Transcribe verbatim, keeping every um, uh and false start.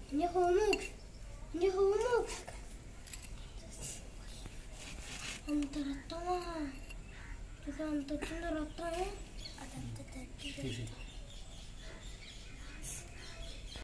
ఇన్ని హోంవర్క్ ఇన్ని హోంవర్క్ అంత రక్తమా ఇది అంత వచ్చింది రక్తం అదంతా తగ్గి